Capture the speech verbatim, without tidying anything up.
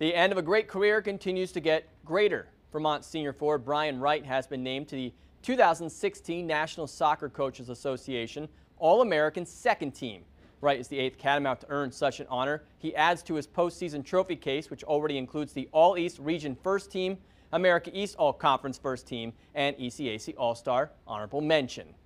The end of a great career continues to get greater. Vermont senior forward Brian Wright has been named to the two thousand sixteen National Soccer Coaches Association All-American Second Team. Wright is the eighth Catamount to earn such an honor. He adds to his postseason trophy case, which already includes the All-East Region First Team, America East All-Conference First Team, and E C A C All-Star Honorable Mention.